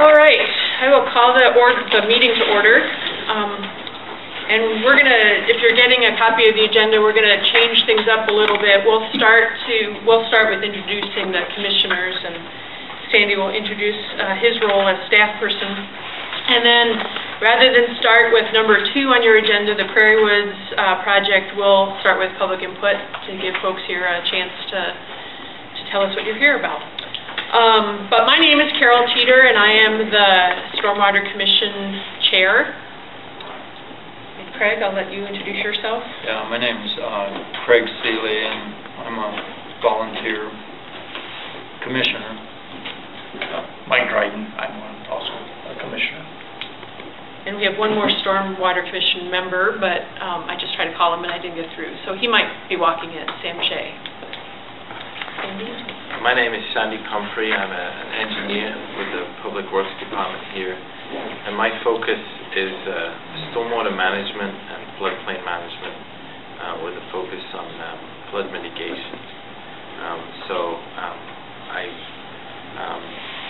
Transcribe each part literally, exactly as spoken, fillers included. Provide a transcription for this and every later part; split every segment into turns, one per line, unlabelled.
All right, I will call the, or the meeting to order. Um, and we're going to, if you're getting a copy of the agenda, we're going to change things up a little bit. We'll start to, we'll start with introducing the commissioners, and Sandy will introduce uh, his role as staff person. And then, rather than start with number two on your agenda, the Prairie Woods uh, project, we'll start with public input to give folks here a chance to, to tell us what you're here about. Um, but my name is Carol Teeter, and I am the Stormwater Commission Chair. And Craig, I'll let you introduce yourself.
Yeah, my name is uh, Craig Seeley, and I'm a volunteer commissioner. Uh, Mike Dryden, I'm also a commissioner.
And we have one more Stormwater Commission member, but um, I just tried to call him and I didn't get through. So he might be walking in, Sam Shea. Sandy?
My name is Sandy Comfrey. I'm a, an engineer with the Public Works Department here, and my focus is uh, stormwater management and floodplain management uh, with a focus on um, flood mitigation. Um, so um, I um,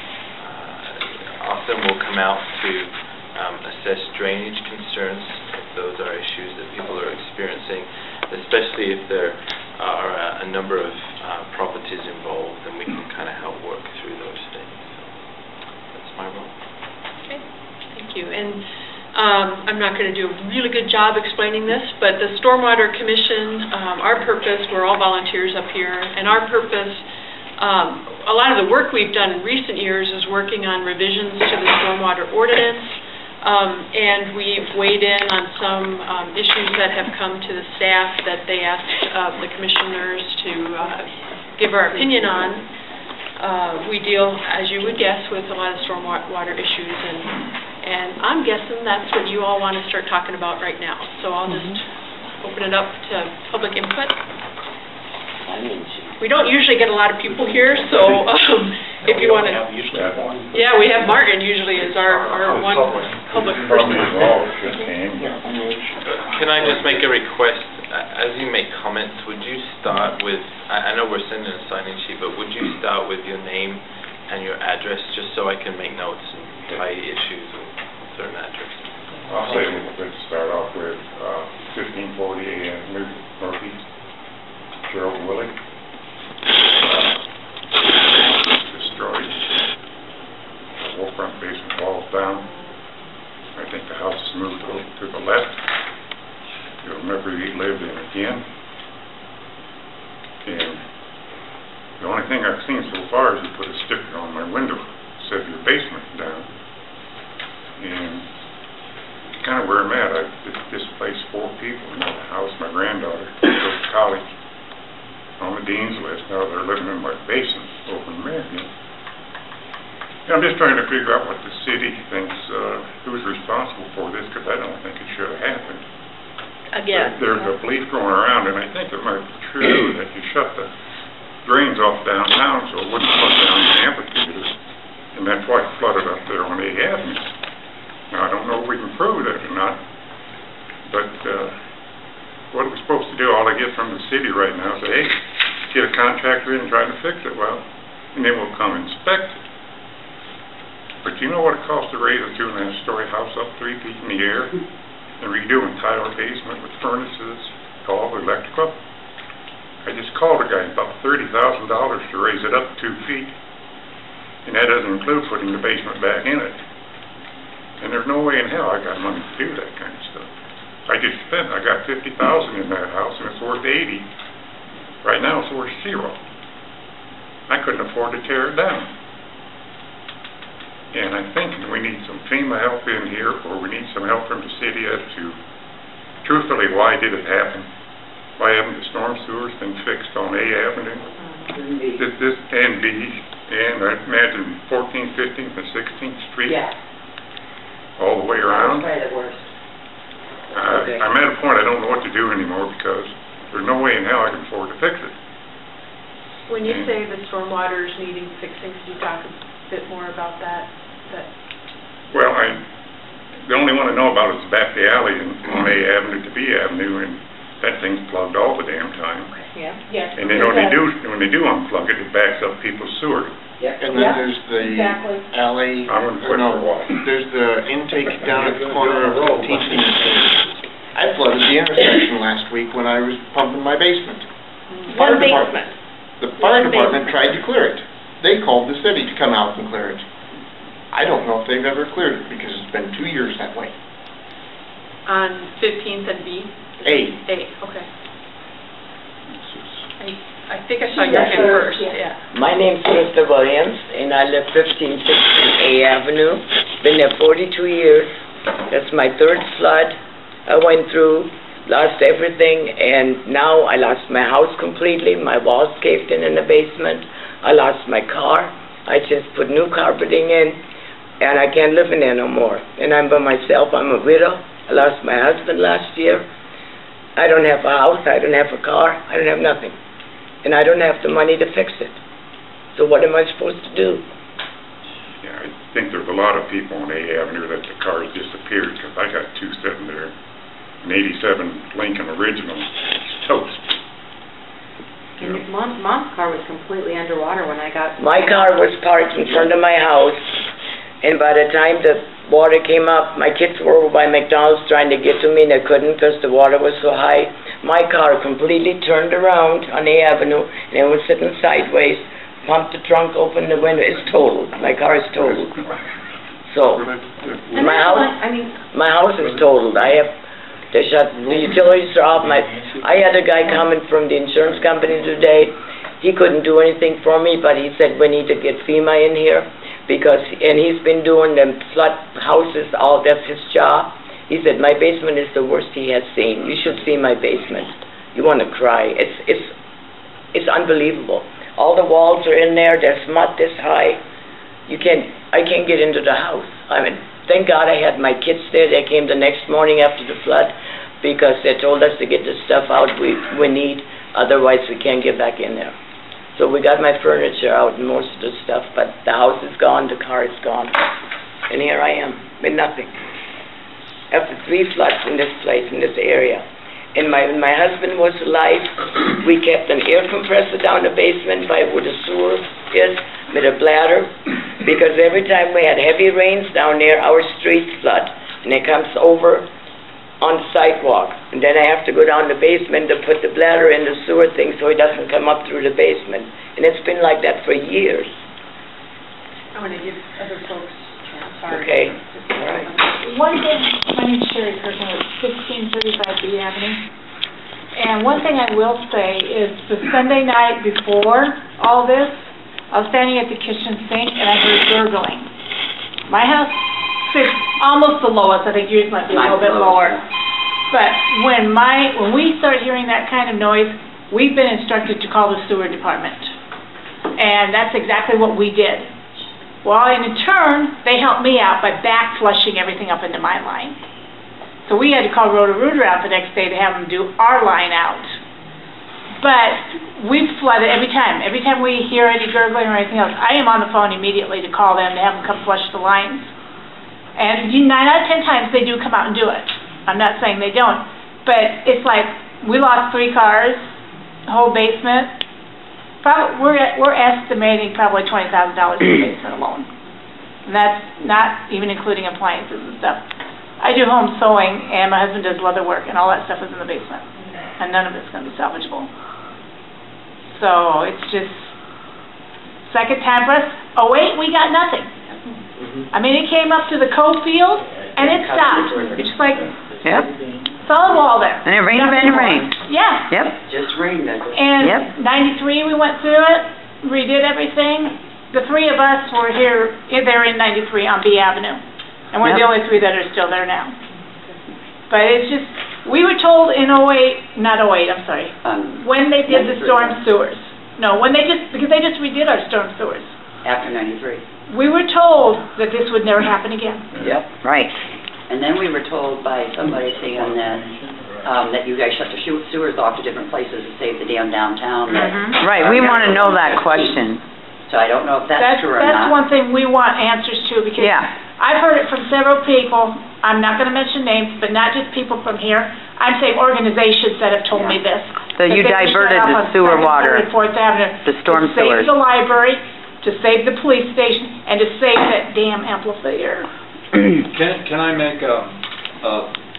uh, often will come out to um, assess drainage concerns if those are issues that people are experiencing, especially if there are uh, a number of uh, properties involved, and we can kind of help work through those things. So that's my role.
Okay, thank you. And um, I'm not going to do a really good job explaining this, but the Stormwater Commission, um, our purpose, we're all volunteers up here, and our purpose, um, a lot of the work we've done in recent years is working on revisions to the stormwater ordinance. Um, and we've weighed in on some um, issues that have come to the staff that they asked uh, the commissioners to uh, give our opinion on. Uh, we deal, as you would guess, with a lot of stormwater issues, and, and I'm guessing that's what you all want to start talking about right now. So I'll just mm-hmm. open it up to public input. We don't usually get a lot of people here, so um, if you want to... Yeah, we have Martin usually as our, our one public person.
Can I just make a request? As you make comments, would you start with, I know we're sending a sign-in sheet, but would you start with your name and your address, just so I can make notes and tie issues with certain addresses?
I'll say let's start off with uh, fifteen forty A M Northeast, Gerald Willie. Destroyed. The whole front basement wall's down. I think the house is moved over to the left. You'll never be lived in again. And the only thing I've seen so far is you put a sticker on my window that says your basement's down. And it's kind of where I'm at. I've displaced four people in the house. My granddaughter goes to college on the dean's list. Now they're living in my basement over in Marion. I'm just trying to figure out what the city thinks, uh, who's responsible for this, because I don't think it should have happened.
Again.
There, there's a belief going around, and I think it might be true that you shut the drains off downtown so it wouldn't flood down the amphitheater, and that's why it flooded up there on eighth Avenue. Now, I don't know if we can prove that or not, but uh, what are we supposed to do? All I get from the city right now is, hey, get a contractor in and try to fix it. Well, and then we'll come inspect it. But you know what it costs to raise a two and a half story house up three feet in the air and redo entire basement with furnaces, all electrical? I just called a guy about thirty thousand dollars to raise it up two feet, and that doesn't include putting the basement back in it. And there's no way in hell I got money to do that kind of stuff. I just spent, I got fifty thousand dollars in that house, and it's worth eighty. Right now it's worth zero. I couldn't afford to tear it down. And I'm thinking we need some FEMA help in here, or we need some help from the city as to, truthfully, why did it happen? Why haven't the storm sewers been fixed on A Avenue? This, this and B, and I imagine fourteenth, fifteenth, and sixteenth Street?
Yeah.
All the way around?
That was probably the worst.
Uh, okay. I'm at a point I don't know what to do anymore, because there's no way in hell I can afford to fix it.
When you and say the stormwater is needing fixing, could you talk a bit more about that? that
well, I the only one I know about is back the alley in, on A Avenue to B Avenue, and that thing's plugged all the damn time.
Yeah, yes.
And then when they do when they do unplug it, it backs up people's sewer.
Yep.
And then
Yep,
there's the
exactly.
alley,
I'm gonna
or
put
no,
the wall.
there's the intake down at the corner of Fifteenth and Senior. I flooded the intersection last week when I was pumping my basement. Fire
One
department-
basement.
The fire
One
department
basement.
tried to clear it. They called the city to come out and clear it. I don't know if they've ever cleared it, because it's been two years that way.
On fifteenth and B?
A.
A, okay. I, I think I saw
She
your
got
hand
hers,
first,
yeah.
yeah.
My name's Mister Williams, and I live fifteen sixteen A Avenue. Been there forty-two years. That's my third flood I went through, lost everything, and now I lost my house completely. My walls caved in in the basement. I lost my car. I just put new carpeting in, and I can't live in there no more. And I'm by myself. I'm a widow. I lost my husband last year. I don't have a house. I don't have a car. I don't have nothing. And I don't have the money to fix it. So what am I supposed to do?
Yeah, I think there's a lot of people on A Avenue that the cars disappeared, because I got two sitting there. An eighty-seven Lincoln Original, toast.
And Mom's, Mom's car was completely underwater when I got...
My car was parked in front of my house, and by the time the water came up, my kids were over by McDonald's trying to get to me, and they couldn't because the water was so high. My car completely turned around on A Avenue, and it was sitting sideways, pumped the trunk, opened the window. It's totaled. My car is totaled. So,
And
my
that's
house,
what- I mean,
my house is totaled. I have, they shut, the utilities are off. My, I had a guy coming from the insurance company today. He couldn't do anything for me, but he said we need to get FEMA in here, because, and he's been doing them flood houses, all, that's his job. He said, my basement is the worst he has seen. You should see my basement. You want to cry. It's, it's, it's unbelievable. All the walls are in there. There's mud this high. You can't, I can't get into the house. I mean, thank God I had my kids there. They came the next morning after the flood, because they told us to get the stuff out we, we need. Otherwise, we can't get back in there. So we got my furniture out and most of the stuff, but the house is gone, the car is gone. And here I am, with nothing. After three floods in this place, in this area. And my, when my husband was alive, we kept an air compressor down the basement by where the sewer is, with a bladder, because every time we had heavy rains down there, our streets flood, and it comes over on the sidewalk. And then I have to go down the basement to put the bladder in the sewer thing so it doesn't come up through the basement. And it's been like that for years.
I want to give other folks a chance, sorry.
Okay, all right.
One thing, my name's Sherry Kirkland, it's fifteen thirty-five B Avenue. And one thing I will say is the Sunday night before all this, I was standing at the kitchen sink and I heard gurgling. My house is almost the lowest, I think yours might be a little bit lower. But when my, when we start hearing that kind of noise, we've been instructed to call the sewer department. And that's exactly what we did. Well, in turn, they helped me out by back flushing everything up into my line. So we had to call Roto-Rooter out the next day to have them do our line out. But we've flooded every time. Every time we hear any gurgling or anything else, I am on the phone immediately to call them to have them come flush the lines. And you- nine out of ten times, they do come out and do it. I'm not saying they don't. But it's like, we lost three cars, the whole basement. Probably, we're, we're estimating probably twenty thousand dollars in the basement alone. And that's not even including appliances and stuff. I do home sewing, and my husband does leather work, and all that stuff is in the basement. And none of it's going to be salvageable. So it's just, second time for us. Oh wait, we got nothing. I mean, it came up to the coal field, and it stopped. It's just like,
Yep,
solid wall there.
and it rained,
Nothing
rained,
more.
rained.
Yeah.
Yep,
Just rained, I guess.
And
Yep.
ninety-three, we went through it, redid everything. The three of us were here, eh, they're in ninety-three on B Avenue. And we're the
Yep.
only three that are still there now. But it's just, we were told in oh eight, not oh eight, I'm sorry,
Um,
when they did the
ninety-three.
storm sewers. No, when they just, because they just redid our storm sewers.
After ninety-three.
We were told that this would never happen again.
Yep.
right.
and then we were told by somebody saying that, um, that you guys shut the sew- sewers off to different places to save the damn downtown. that-
Mhm.
Right, we want to know that question.
So I don't know if that's
That's,
true or
that's
not.
one thing we want answers to, because
Yeah.
I've heard it from several people. I'm not gonna mention names, but not just people from here. I'm saying organizations that have told me this.
So
that
you
they shut
diverted
off
the
on
sewer
Second,
water,
Third, and Fourth Avenue.
the storm
It saves
sewers.
the library, to save the police station, and to save that damn amphitheater.
Can, can I make a, a,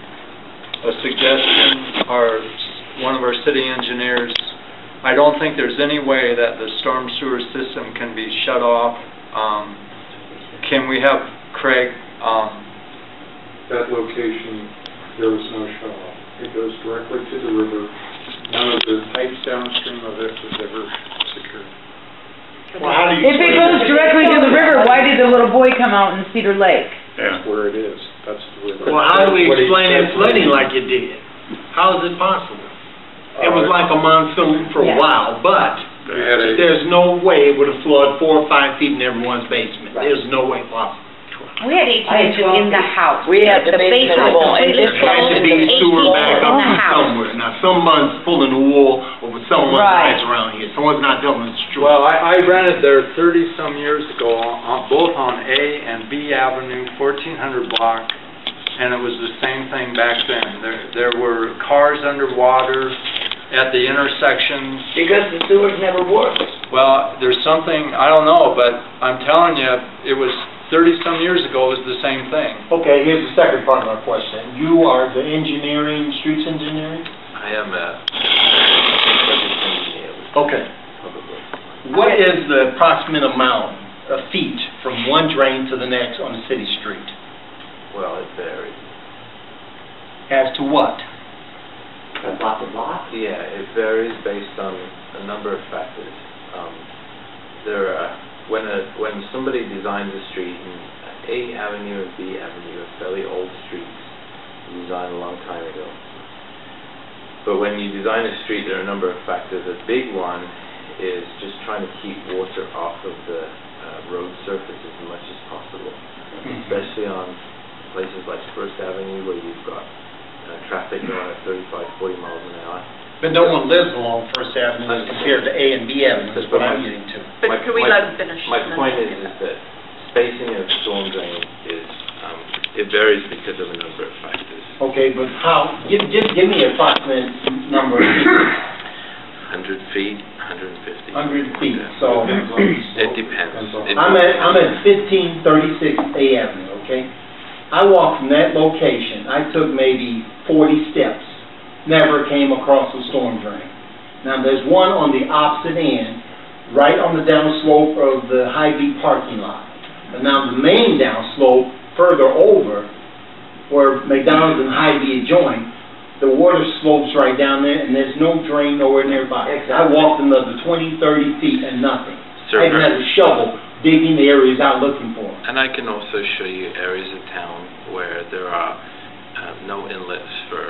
a suggestion? Our, one of our city engineers, I don't think there's any way that the storm sewer system can be shut off. Um, can we have Craig, um,
that location, there was no shut-off. It goes directly to the river. None of the pipes downstream of it was ever secured.
Well, how do you
If it goes directly to the river, why did the little boy come out in Cedar Lake?
That's where it is. That's the river.
Well, how do we
What he
explain
said
it flooding like it did? How is it possible? It was like a monsoon for a
Yeah.
while, but
We had a,
there's no way it would have flooded four or five feet in everyone's basement. There's no way possible.
We had eighteen inches in the house.
We had the basement full, and
completely
this
There has to be
full,
sewer
eighteen
back
in
up
the
from
house.
somewhere. Now, someone's pulling the wool over someone's
Right.
eyes around here. Someone's not telling us the truth.
well, I, I rented there thirty-some years ago, on, on- both on A and B Avenue, fourteen hundred block, and it was the same thing back then. There, there were cars underwater at the intersections.
because the sewers never worked.
Well, there's something, I don't know, but I'm telling you, it was thirty-some years ago, it was the same thing.
Okay, here's the second part of my question. You are the engineering, streets engineering?
I am a project engineer with
Okay.
Public Works.
What is the approximate amount of feet from one drain to the next on a city street?
Well, it varies.
As to what?
From block to block?
Yeah, it varies based on a number of factors. Um, there are, when a, when somebody designs a street, and A Avenue and B Avenue are fairly old streets, designed a long time ago. But when you design a street, there are a number of factors. A big one is just trying to keep water off of the uh, road surface as much as possible, especially on places like First Avenue where you've got uh, traffic going at thirty-five, forty miles an hour.
But no one lives along First Avenue as compared to A and B Avenue, is what I'm getting to.
But
My-
could we
my-
let him finish?
My point is, is that spacing of storm drain is, um, it varies because of a number of factors.
Okay, but how, give, give, give me an approximate number of feet.
Hundred feet, hundred and fifty.
Hundred feet, so.
It depends. It
I'm at,
depends.
I'm at fifteen thirty-six A Avenue, okay? I walked from that location, I took maybe forty steps, never came across a storm drain. Now, there's one on the opposite end, right on the downslope of the Hy-Vee parking lot. But now the main downslope, further over, where McDonald's and Hy-Vee adjoin, the water slopes right down there, and there's no drain nowhere nearby. I walked another twenty, thirty feet and nothing.
Sir,
I even had a shovel digging the areas out looking for them.
And I can also show you areas of town where there are uh, no inlets for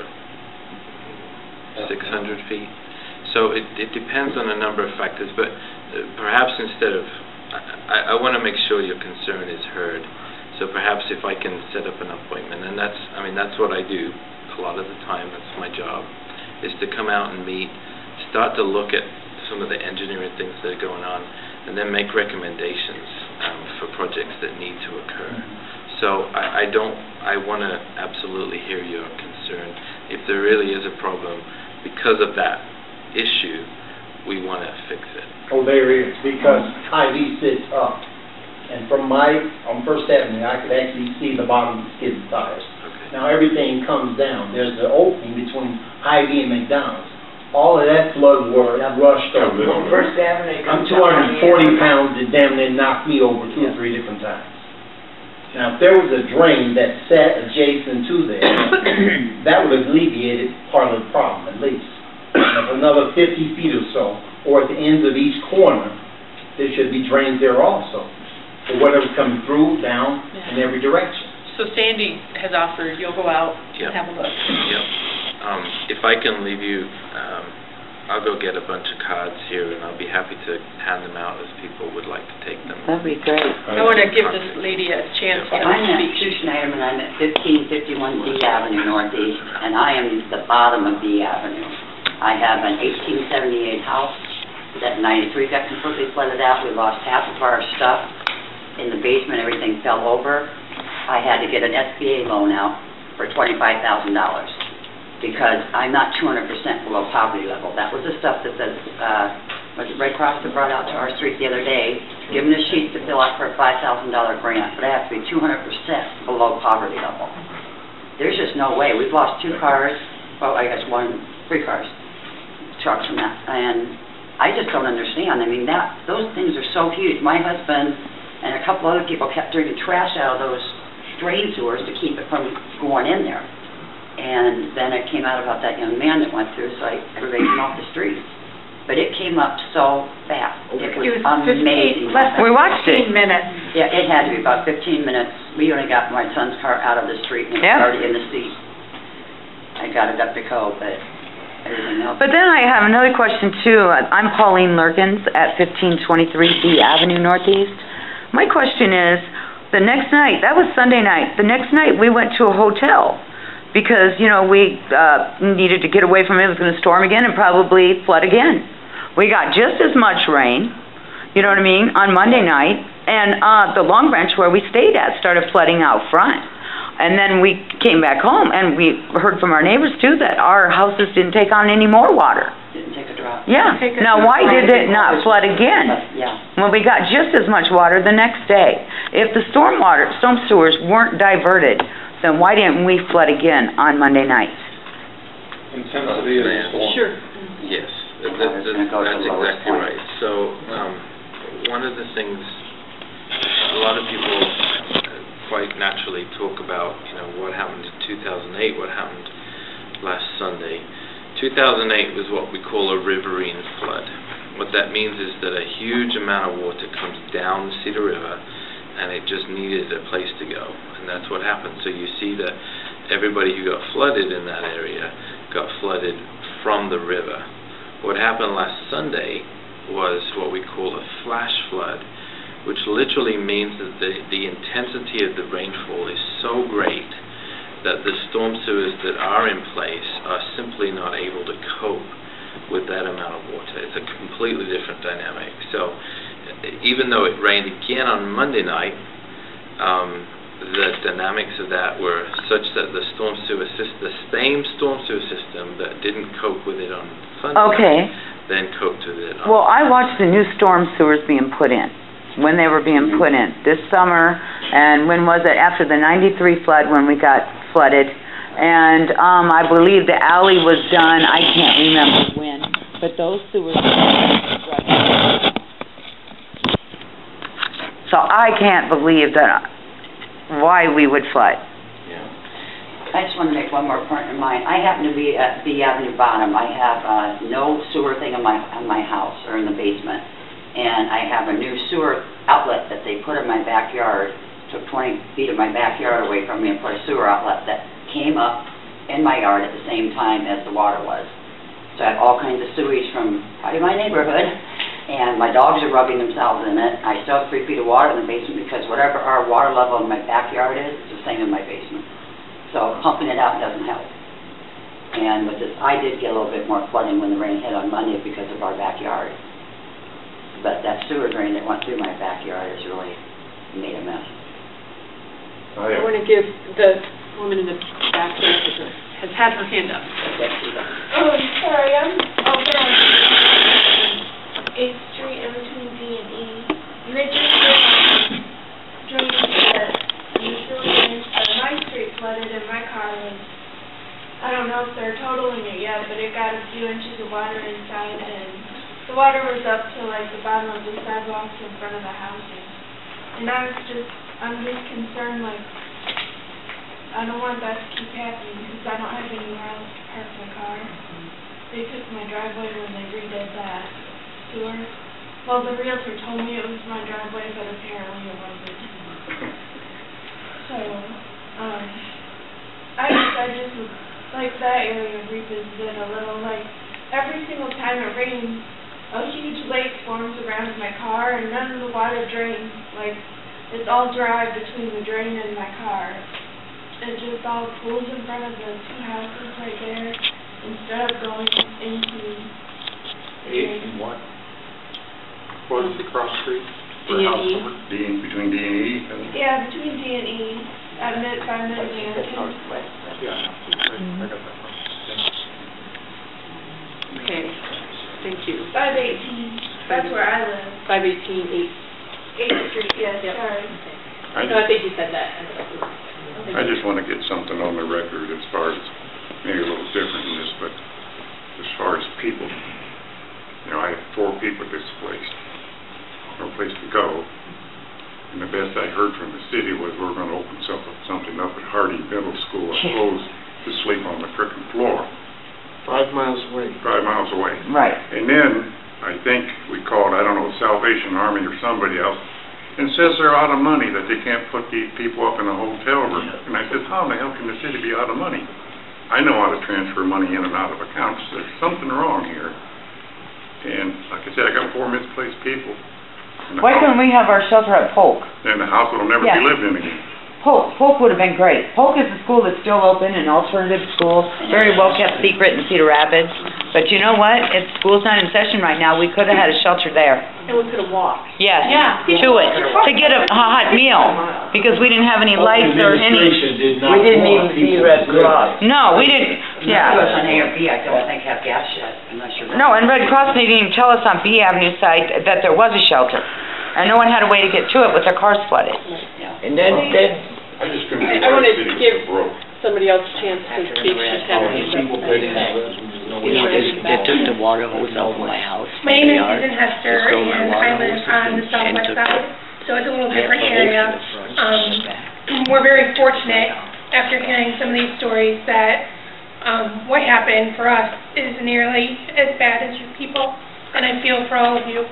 six hundred feet. So it, it depends on a number of factors, but uh, perhaps instead of, I, I want to make sure your concern is heard. So perhaps if I can set up an appointment, and that's, I mean, that's what I do a lot of the time, that's my job, is to come out and meet, start to look at some of the engineering things that are going on, and then make recommendations um, for projects that need to occur. So I, I don't, I want to absolutely hear your concern. If there really is a problem because of that issue, we want to fix it.
Oh, there is, because Hy-Vee sits up. And from my, on First Avenue, I could actually see the bottom of the skid tires.
Okay.
Now, everything comes down. There's an opening between Hy-Vee and McDonald's. All of that flood water rushed over.
On First Avenue.
I'm two hundred forty pounds, it damn near knocked me over two or three different times. Now, if there was a drain that sat adjacent to there, that would have alleviated part of the problem, at least. And if another fifty feet or so, or at the ends of each corner, there should be drains there also, for whatever's coming through, down, in every direction.
So Sandy has offered, you'll go out
Yep.
and have a look.
Yep. Um, if I can leave you, um, I'll go get a bunch of cards here, and I'll be happy to hand them out as people would like to take them.
That'd be great.
I want to give this lady a chance to
I'm at
speak.
Sue Schneiderman, I'm at fifteen fifty-one D Avenue Northeast, and I am the bottom of D Avenue. I have an eighteen seventy-eight house that ninety-three got completely flooded out. We lost half of our stuff. In the basement, everything fell over. I had to get an S B A loan out for twenty-five thousand dollars because I'm not two hundred percent below poverty level. That was the stuff that the uh, was it Red Cross that brought out to our street the other day, given the sheets to fill out for a five thousand dollar grant, but I have to be two hundred percent below poverty level. There's just no way. We've lost two cars, well, I guess one, three cars, trucks from that, and I just don't understand. I mean, that, those things are so huge. My husband and a couple other people kept drinking trash out of those drain sewers to keep it from going in there. And then it came out about that young man that went through, so I, everybody came off the streets. But it came up so fast. It was,
It was
amazing.
fifteen, less than
We watched it.
fifteen minutes.
Yeah, it had to be about fifteen minutes. We only got my son's car out of the street and it was
Yeah.
already in the seat. I got it up to code, but everything else.
But then I have another question too. I'm Pauline Lurkins at fifteen twenty-three B Avenue Northeast. My question is, the next night, that was Sunday night, the next night we went to a hotel because, you know, we uh, needed to get away from it. It was going to storm again and probably flood again. We got just as much rain, you know what I mean, on Monday night, and uh, the Long Branch where we stayed at started flooding out front. And then we came back home, and we heard from our neighbors, too, that our houses didn't take on any more water.
Didn't take a drop.
Yeah.
Take a
Now,
drop.
why did it not flood again
Yeah.
when we got just as much water the next day? If the storm water, storm sewers weren't diverted, then why didn't we flood again on Monday night?
Intensity of the storm.
Sure.
Yes,
The
that-
water's
that-
gonna go to
that's
the lowest
exactly
point.
right. So, um, one of the things, a lot of people uh, quite naturally talk about, you know, what happened in two thousand eight, what happened last Sunday. two thousand eight was what we call a riverine flood. What that means is that a huge amount of water comes down the Cedar River, and it just needed a place to go, and that's what happened. So you see that everybody who got flooded in that area got flooded from the river. What happened last Sunday was what we call a flash flood, which literally means that the, the intensity of the rainfall is so great that the storm sewers that are in place are simply not able to cope with that amount of water. It's a completely different dynamic. So even though it rained again on Monday night, um, the dynamics of that were such that the storm sewer system, the same storm sewer system that didn't cope with it on Sunday,
Okay.
then coped with it on
Well, I watched the new storm sewers being put in, when they were being put in, this summer, and when was it? After the ninety-three flood, when we got flooded. And um, I believe the alley was done, I can't remember when, but those sewers were right. So I can't believe that, why we would flood.
I just want to make one more point in mind. I happen to be at B Avenue Bottom. I have uh, no sewer thing in my in my house or in the basement, and I have a new sewer outlet that they put in my backyard. Took twenty feet of my backyard away from me and put a sewer outlet that came up in my yard at the same time as the water was. So I have all kinds of sewage from probably my neighborhood, and my dogs are rubbing themselves in it. I still have three feet of water in the basement because whatever our water level in my backyard is, it's the same in my basement. So pumping it out doesn't help. And with this, I did get a little bit more flooding when the rain hit on Monday because of our backyard. But that sewer drain that went through my backyard has really made a mess.
I want to give the woman in the back there who has had her hand up.
Oh, sorry, I'm over on eighth Street in between D and E. And they just did um, drains that usually drains for my street flooded and my car was, I don't know if they're totaling it yet, but it got a few inches of water inside and the water was up to like the bottom of the sidewalks in front of the houses. And I was just, I'm just concerned, like, I don't want that to keep happening because I don't have anywhere else to park my car. They took my driveway when they redid that sewer. Well, the realtor told me it was my driveway, but apparently it wasn't. So, um, I just, I just would like that area revisited a little. Like, every single time it rains, a huge lake forms around my car and none of the water drains. Like, it's all dry between the drain and my car. It just all pools in front of the two houses right there instead of going into the
Eight and what? What is the cross street?
D and E.
D, between D and E and...
Yeah, between D and E, at mid, by Mid-American.
Yeah, I got that one.
Okay. Thank you.
Five eighteen, that's where I live.
five eighteen, eighth.
Eighth Street, yes,
Yep.
sorry.
I
No, I
just,
think you said that.
I just want to get something on the record as far as, maybe a little different than this, but as far as people, you know, I have four people displaced, no place to go. And the best I heard from the city was we're going to open something, something up at Hardy Middle School, I suppose, to sleep on the frickin' floor.
Five miles away.
Five miles away.
Right.
And then, I think we called, I don't know, Salvation Army or somebody else, and says they're out of money, that they can't put these people up in a hotel room. And I said, how in the hell can the city be out of money? I know how to transfer money in and out of accounts. There's something wrong here. And like I said, I got four misplaced people. And the
Why
house-
couldn't we have our shelter at Polk?
And the house will never
Yeah.
be lived in again.
Polk, Polk would have been great. Polk is a school that's still open, an alternative school, very well kept secret in Cedar Rapids. But you know what? If school's not in session right now, we could have had a shelter there.
And we could have walked.
Yes,
Yeah.
to it, to get a hot meal, because we didn't have any lights or any.
Administration did not
We didn't
want
even see
people
Red
to live
Cross.
No, we didn't, yeah.
On A or B, I don't think have gas yet, I'm not sure.
No, and Red Cross didn't even tell us on B Avenue side that there was a shelter. And no one had a way to get to it with their cars flooded.
And then, then,
I just couldn't
I
believe our
want to
city
give
was so broke.
somebody else a chance to speak. She's having a
You know, they, they took the water hose out of my house.
My
my
name is
yard,
Susan Hester,
just filled my
and
water
I live
hoses
on the
and- and
southwest
took
side,
the-
so it's a little
the
different
hose
area.
to the front,
Um,
to the back.
We're very fortunate, after hearing some of these stories, that um, what happened for us is nearly as bad as you people, and I feel for all of you.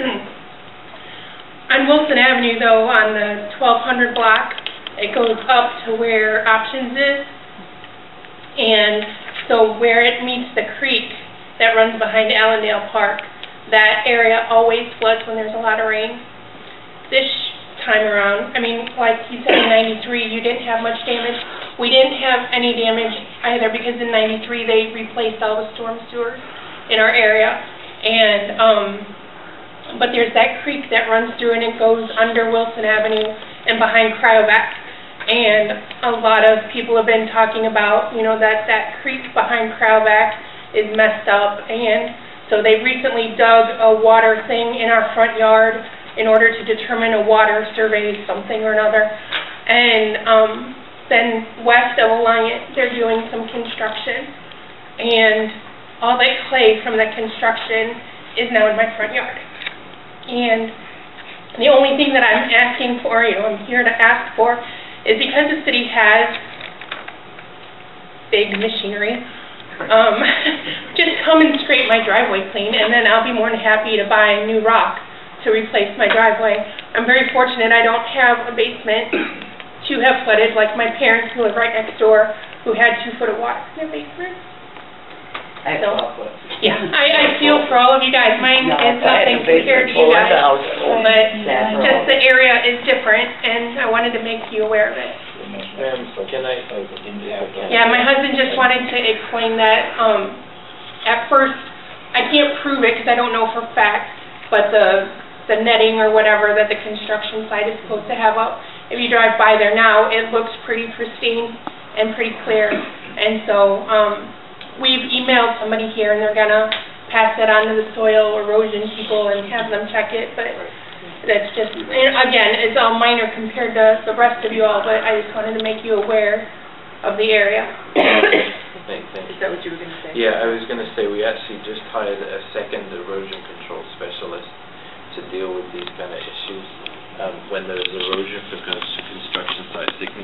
On Wilson Avenue, though, on the twelve hundred block, it goes up to where Options is, and so where it meets the creek that runs behind Allendale Park, that area always floods when there's a lot of rain. This time around, I mean, like you said, in ninety-three, you didn't have much damage. We didn't have any damage either, because in ninety-three, they replaced all the storm sewers in our area. And, um, but there's that creek that runs through, and it goes under Wilson Avenue and behind Cryovac. And a lot of people have been talking about, you know, that that creek behind Cryovac is messed up, and so they recently dug a water thing in our front yard in order to determine a water survey, something or another. And um, then west of Alliant, they're doing some construction, and all that clay from that construction is now in my front yard. And the only thing that I'm asking for, you know, I'm here to ask for, is because the city has big machinery, um, just come and scrape my driveway clean, and then I'll be more than happy to buy new rock to replace my driveway. I'm very fortunate I don't have a basement to have flooded, like my parents who live right next door, who had two foot of water in their basement. So, yeah, I, I feel for all of you guys. Mine is nothing compared to you guys, but just the area is different, and I wanted to make you aware of it.
Can I?
Yeah, my husband just wanted to explain that, um, at first, I can't prove it because I don't know for a fact, but the, the netting or whatever that the construction site is supposed to have up, if you drive by there now, it looks pretty pristine and pretty clear. And so, um, we've emailed somebody here, and they're gonna pass that on to the soil erosion people and have them check it, but that's just, and again, it's all minor compared to the rest of you all, but I just wanted to make you aware of the area.
Thank, thank
Is
you.
that what you were going to say?
Yeah, I was going to say, we actually just hired a second erosion control specialist to deal with these kind of issues. Um, when there's erosion from cons- construction sites, they can